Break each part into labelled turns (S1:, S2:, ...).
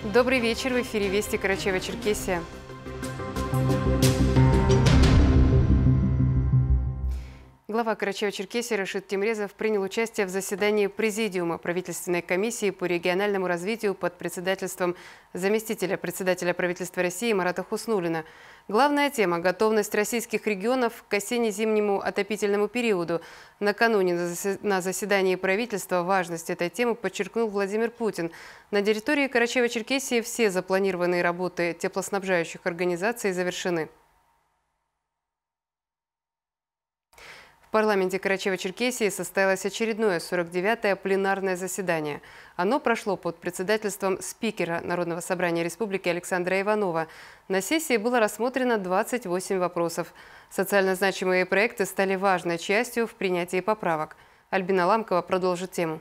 S1: Добрый вечер, в эфире Вести Карачаево-Черкесия. Глава Карачаево-Черкесии Рашид Темрезов принял участие в заседании Президиума правительственной комиссии по региональному развитию под председательством заместителя председателя правительства России Марата Хуснуллина. Главная тема – готовность российских регионов к осенне-зимнему отопительному периоду. Накануне на заседании правительства важность этой темы подчеркнул Владимир Путин. На территории Карачаево-Черкесии все запланированные работы теплоснабжающих организаций завершены. В парламенте Карачаево-Черкесии состоялось очередное 49-е пленарное заседание. Оно прошло под председательством спикера Народного собрания Республики Александра Иванова. На сессии было рассмотрено 28 вопросов. Социально значимые проекты стали важной частью в принятии поправок. Альбина Ламкова продолжит тему.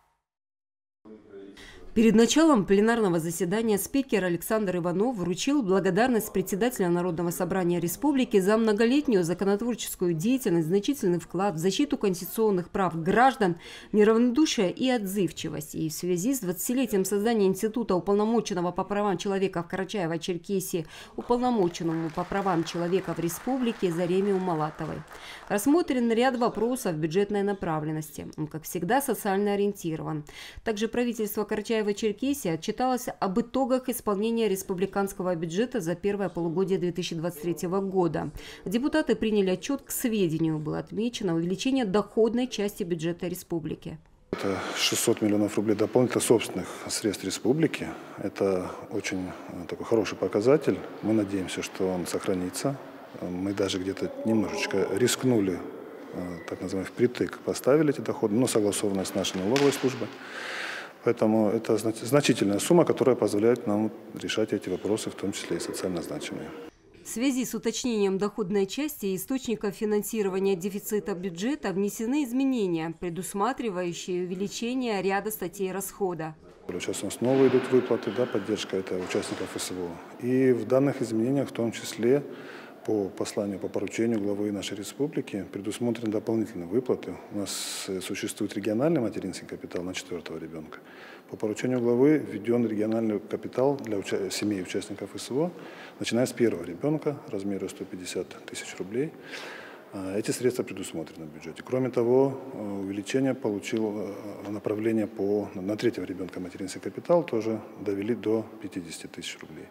S2: Перед началом пленарного заседания спикер Александр Иванов вручил благодарность председателя Народного собрания Республики за многолетнюю законотворческую деятельность, значительный вклад в защиту конституционных прав граждан, неравнодушие и отзывчивость. И в связи с 20-летием создания Института уполномоченного по правам человека в Карачаево-Черкесии, уполномоченному по правам человека в Республике Зареме Умалатовой. Рассмотрен ряд вопросов бюджетной направленности. Он, как всегда, социально ориентирован. Также правительство Карачаево-Черкесии отчиталось об итогах исполнения республиканского бюджета за первое полугодие 2023 года. Депутаты приняли отчет к сведению. Было отмечено увеличение доходной части бюджета республики.
S3: Это 600 миллионов рублей дополнительных собственных средств республики. Это очень такой хороший показатель. Мы надеемся, что он сохранится. Мы даже где-то немножечко рискнули, так называемый впритык, поставили эти доходы, но согласованно с нашей налоговой службой. Поэтому это значительная сумма, которая позволяет нам решать эти вопросы, в том числе и социально значимые.
S2: В связи с уточнением доходной части и источников финансирования дефицита бюджета внесены изменения, предусматривающие увеличение ряда статей расхода.
S3: Сейчас у нас новые идут выплаты, поддержка это участников СВО. И в данных изменениях, в том числе по посланию, по поручению главы нашей республики, предусмотрены дополнительные выплаты. У нас существует региональный материнский капитал на 4-го ребенка. По поручению главы введен региональный капитал для семей участников СВО, начиная с 1-го ребенка, размером 150 тысяч рублей. Эти средства предусмотрены в бюджете. Кроме того, увеличение получил направление на 3-го ребенка материнский капитал, тоже довели до 50 тысяч рублей.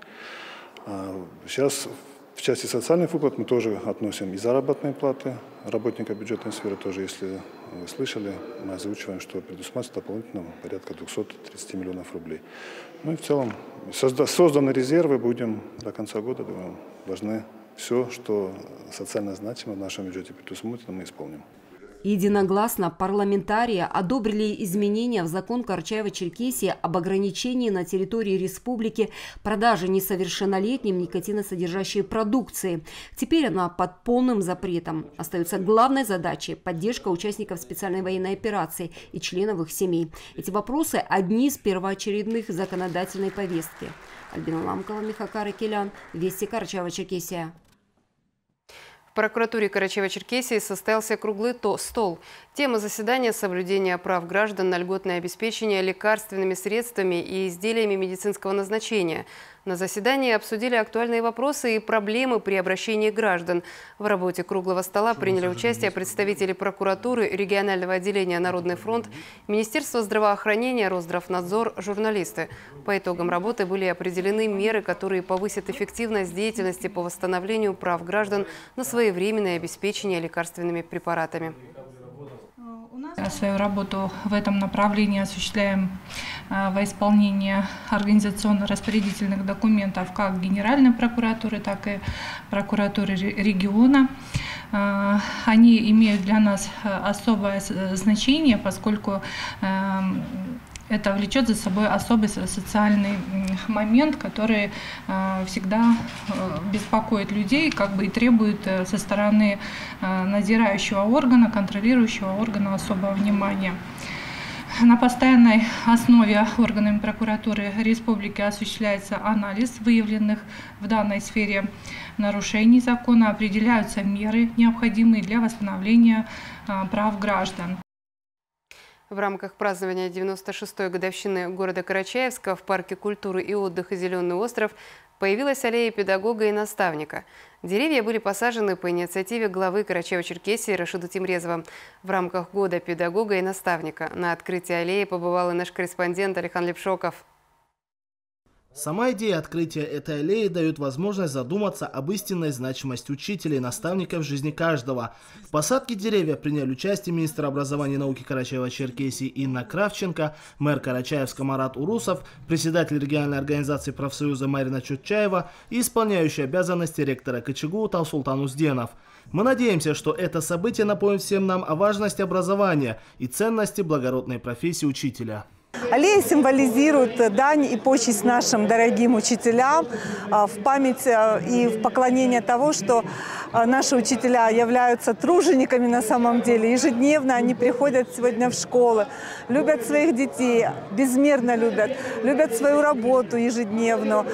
S3: Сейчас в части социальных выплат мы тоже относим и заработные платы работника бюджетной сферы. Тоже, если вы слышали, мы озвучиваем, что предусматривается дополнительно порядка 230 миллионов рублей. Ну и в целом созданы резервы, будем до конца года, думаю, должны все, что социально значимо в нашем бюджете предусмотрено, мы исполним.
S2: Единогласно парламентарии одобрили изменения в закон Карачаево-Черкесии об ограничении на территории республики продажи несовершеннолетним никотиносодержащей продукции. Теперь она под полным запретом. Остается главной задачей – поддержка участников специальной военной операции и членов их семей. Эти вопросы – одни из первоочередных законодательной повестки. Альбина Ламкова, Михакар Икелян, Вести Карачаево-Черкесия.
S1: В прокуратуре Карачаево-Черкесии состоялся круглый стол. Тема заседания – соблюдение прав граждан на льготное обеспечение лекарственными средствами и изделиями медицинского назначения. На заседании обсудили актуальные вопросы и проблемы при обращении граждан. В работе круглого стола приняли участие представители прокуратуры, регионального отделения «Народный фронт», Министерства здравоохранения, Росздравнадзор, журналисты. По итогам работы были определены меры, которые повысят эффективность деятельности по восстановлению прав граждан на своевременное обеспечение лекарственными препаратами.
S4: Свою работу в этом направлении осуществляем во исполнении организационно-распорядительных документов как Генеральной прокуратуры, так и прокуратуры региона. Они имеют для нас особое значение, поскольку это влечет за собой особый социальный момент, который всегда беспокоит людей, и требует со стороны надзирающего органа, контролирующего органа особого внимания. На постоянной основе органами прокуратуры республики осуществляется анализ выявленных в данной сфере нарушений закона, определяются меры, необходимые для восстановления прав граждан.
S1: В рамках празднования 96-й годовщины города Карачаевска в парке культуры и отдыха «Зеленый остров» появилась аллея педагога и наставника. Деревья были посажены по инициативе главы Карачаево-Черкесии Рашида Тимрезова. В рамках года педагога и наставника на открытии аллеи побывал и наш корреспондент Алихан Лепшоков.
S5: Сама идея открытия этой аллеи дает возможность задуматься об истинной значимости учителей и наставников в жизни каждого. В посадке деревьев приняли участие министр образования и науки Карачаева-Черкесии Инна Кравченко, мэр Карачаевска Марат Урусов, председатель региональной организации профсоюза Марина Чутчаева и исполняющий обязанности ректора КЧГУ Таусултан Узденов. Мы надеемся, что это событие напомнит всем нам о важности образования и ценности благородной профессии учителя.
S6: Аллея символизирует дань и почесть нашим дорогим учителям в память и в поклонение того, что наши учителя являются тружениками на самом деле. Ежедневно они приходят сегодня в школы, любят своих детей, безмерно любят свою работу ежедневно.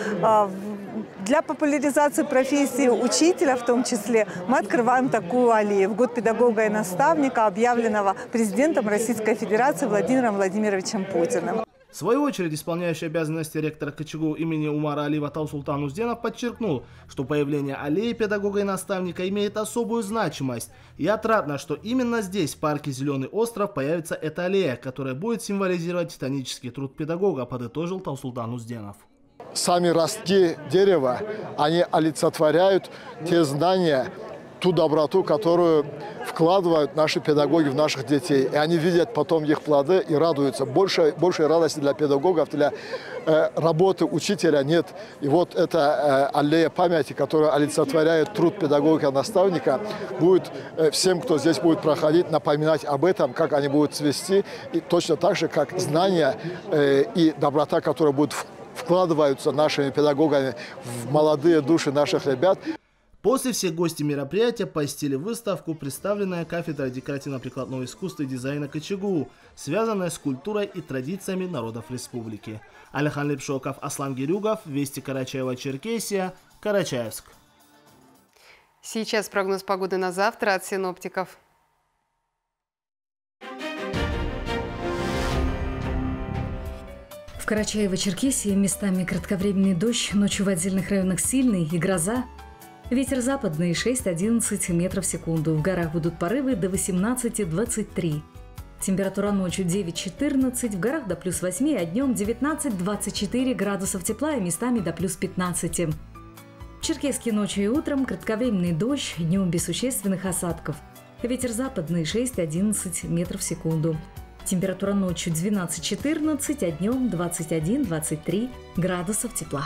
S6: Для популяризации профессии учителя в том числе мы открываем такую аллею в год педагога и наставника, объявленного президентом Российской Федерации Владимиром Владимировичем Путиным.
S5: В свою очередь, исполняющий обязанности ректора КЧГУ имени Умара Алиева Таусултан Узденов подчеркнул, что появление аллеи педагога и наставника имеет особую значимость. И отрадно, что именно здесь, в парке «Зеленый остров», появится эта аллея, которая будет символизировать титанический труд педагога, подытожил Таусултан Узденов.
S7: Сами ростки дерева, они олицетворяют те знания, ту доброту, которую вкладывают наши педагоги в наших детей. И они видят потом их плоды и радуются. Большей радости для педагогов, для работы учителя нет. И вот эта аллея памяти, которая олицетворяет труд педагога и наставника, будет всем, кто здесь будет проходить, напоминать об этом, как они будут цвести. И точно так же, как знания и доброта, которая будет вкладываются нашими педагогами в молодые души наших ребят.
S5: После все гости мероприятия посетили выставку, представленная кафедрой декоративно-прикладного искусства и дизайна КЧГУ, связанная с культурой и традициями народов республики. Алихан Лепшоков, Аслан Гирюгов, Вести Карачаева-Черкесия, Карачаевск.
S1: Сейчас прогноз погоды на завтра от синоптиков.
S8: В Карачаево-Черкесии местами кратковременный дождь, ночью в отдельных районах сильный и гроза. Ветер западный 6-11 метров в секунду. В горах будут порывы до 18-23. Температура ночью 9-14, в горах до плюс 8, а днем 19-24 градусов тепла и местами до плюс 15. В Черкеске ночью и утром кратковременный дождь, днем без существенных осадков. Ветер западный 6-11 метров в секунду. Температура ночью 12-14, а днем 21-23 градусов тепла.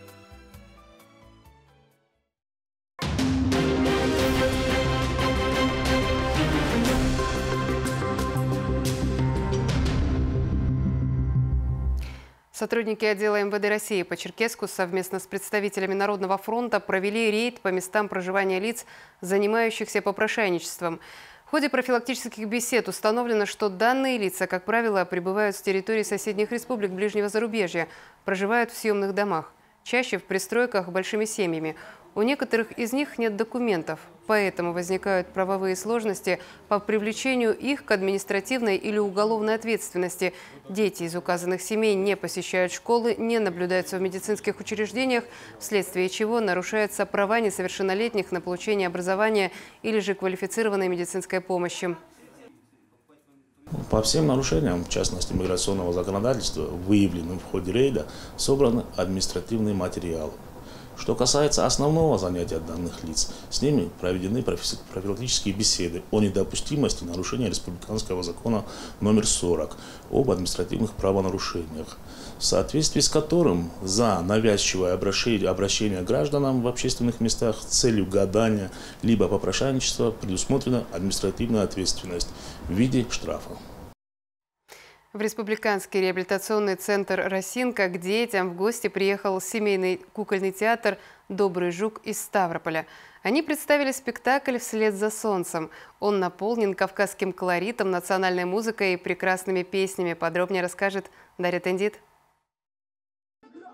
S1: Сотрудники отдела МВД России по Черкесску совместно с представителями Народного фронта провели рейд по местам проживания лиц, занимающихся попрошайничеством. В ходе профилактических бесед установлено, что данные лица, как правило, прибывают с территории соседних республик ближнего зарубежья, проживают в съемных домах, чаще в пристройках большими семьями. У некоторых из них нет документов, поэтому возникают правовые сложности по привлечению их к административной или уголовной ответственности. Дети из указанных семей не посещают школы, не наблюдаются в медицинских учреждениях, вследствие чего нарушаются права несовершеннолетних на получение образования или же квалифицированной медицинской помощи.
S9: По всем нарушениям, в частности миграционного законодательства, выявленным в ходе рейда, собраны административные материалы. Что касается основного занятия данных лиц, с ними проведены профилактические беседы о недопустимости нарушения республиканского закона номер 40 об административных правонарушениях, в соответствии с которым за навязчивое обращение гражданам в общественных местах с целью гадания либо попрошайничества предусмотрена административная ответственность в виде штрафа.
S1: В Республиканский реабилитационный центр «Росинка» к детям в гости приехал семейный кукольный театр «Добрый жук» из Ставрополя. Они представили спектакль «Вслед за солнцем». Он наполнен кавказским колоритом, национальной музыкой и прекрасными песнями. Подробнее расскажет Дарья Тендит.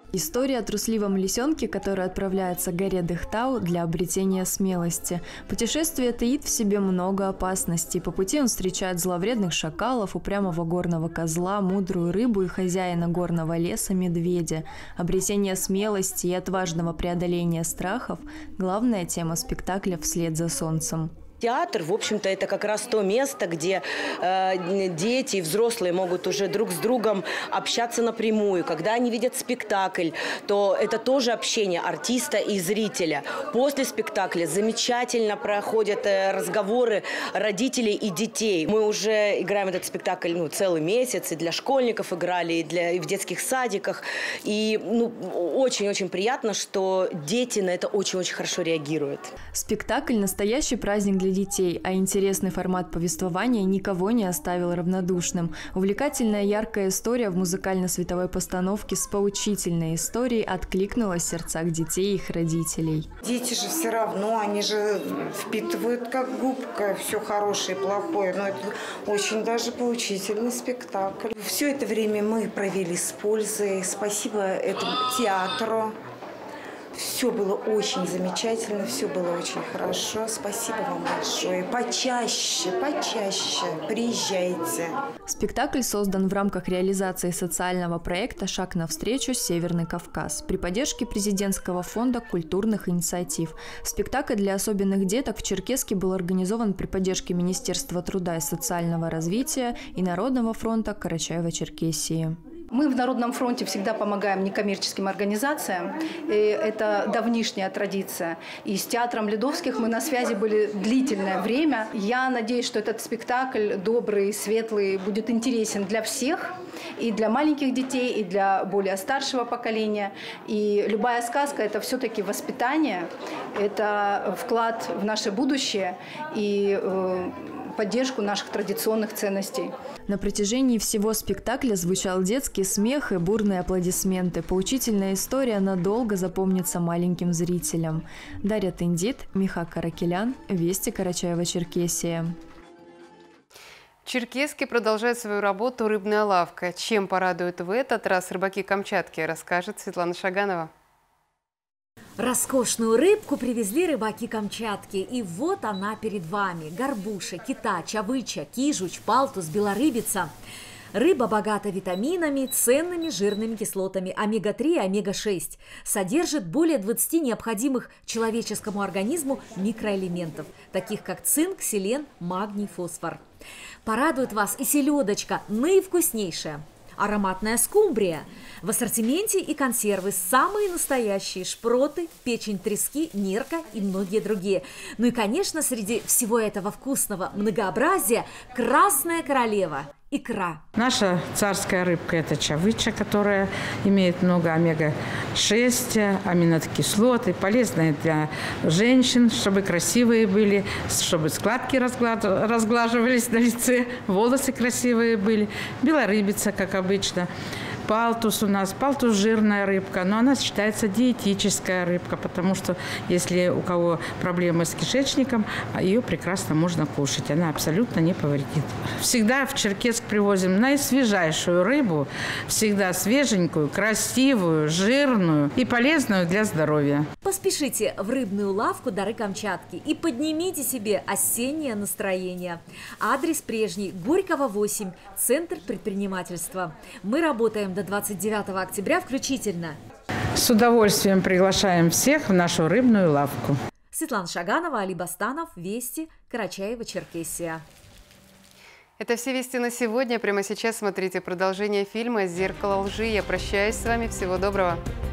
S10: История о трусливом лисенке, который отправляется к горе Дыхтау для обретения смелости. Путешествие таит в себе много опасностей. По пути он встречает зловредных шакалов, упрямого горного козла, мудрую рыбу и хозяина горного леса медведя. Обретение смелости и отважного преодоления страхов – главная тема спектакля «Вслед за солнцем».
S11: Театр, в общем-то, это как раз то место, где дети и взрослые могут уже друг с другом общаться напрямую. Когда они видят спектакль, то это тоже общение артиста и зрителя. После спектакля замечательно проходят разговоры родителей и детей. Мы уже играем этот спектакль целый месяц, и для школьников играли, и в детских садиках. И очень-очень приятно, что дети на это очень-очень хорошо реагируют.
S10: Спектакль – настоящий праздник для детей, а интересный формат повествования никого не оставил равнодушным. Увлекательная яркая история в музыкально-световой постановке с поучительной историей откликнулась в сердцах детей и их родителей.
S12: Дети же все равно, они же впитывают как губка все хорошее и плохое, но это очень даже поучительный спектакль. Все это время мы провели с пользой, спасибо этому театру. Все было очень замечательно, все было очень хорошо. Спасибо вам большое. Почаще приезжайте.
S10: Спектакль создан в рамках реализации социального проекта «Шаг навстречу. Северный Кавказ» при поддержке президентского фонда культурных инициатив. Спектакль для особенных деток в Черкесске был организован при поддержке Министерства труда и социального развития и Народного фронта Карачаево-Черкесии.
S13: Мы в Народном фронте всегда помогаем некоммерческим организациям. И это давнишняя традиция. И с театром Ледовских мы на связи были длительное время. Я надеюсь, что этот спектакль добрый, светлый, будет интересен для всех. И для маленьких детей, и для более старшего поколения. И любая сказка – это все-таки воспитание, это вклад в наше будущее и поддержку наших традиционных ценностей.
S10: На протяжении всего спектакля звучал детский смех и бурные аплодисменты. Поучительная история надолго запомнится маленьким зрителям. Дарья Тындит, Миха Каракелян, Вести, Карачаево-Черкесия.
S1: В Черкесске продолжает свою работу рыбная лавка. Чем порадует в этот раз рыбаки Камчатки, расскажет Светлана Шаганова.
S14: Роскошную рыбку привезли рыбаки Камчатки. И вот она перед вами. Горбуша, кита, чавыча, кижуч, палтус, белорыбица. Рыба богата витаминами, ценными жирными кислотами омега-3 и омега-6. Содержит более 20 необходимых человеческому организму микроэлементов, таких как цинк, селен, магний, фосфор. Порадует вас и селедочка, наивкуснейшая. Ароматная скумбрия. В ассортименте и консервы самые настоящие: шпроты, печень трески, нерка и многие другие. Ну и, конечно, среди всего этого вкусного многообразия красная королева – икра.
S15: Наша царская рыбка – это чавыча, которая имеет много омега-6, аминокислоты, полезная для женщин, чтобы красивые были, чтобы складки разглаживались на лице, волосы красивые были. Белорыбица, как обычно. Палтус у нас, палтус жирная рыбка, но она считается диетическая рыбка, потому что если у кого проблемы с кишечником, ее прекрасно можно кушать, она абсолютно не повредит. Всегда в Черкесск привозим наисвежайшую рыбу, всегда свеженькую, красивую, жирную и полезную для здоровья.
S14: Поспешите в рыбную лавку «Дары Камчатки» и поднимите себе осеннее настроение. Адрес прежний: Горького, 8, Центр предпринимательства. Мы работаем до 29 октября включительно.
S15: С удовольствием приглашаем всех в нашу рыбную лавку.
S14: Светлана Шаганова, Али Бастанов, Вести, Карачаево-Черкесия.
S1: Это все вести на сегодня. Прямо сейчас смотрите продолжение фильма «Зеркало лжи». Я прощаюсь с вами. Всего доброго.